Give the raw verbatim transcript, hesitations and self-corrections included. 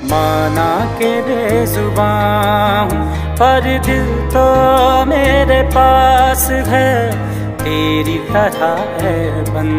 माना के बेजुबान हूँ पर दिल तो मेरे पास है, तेरी तरह है बंद।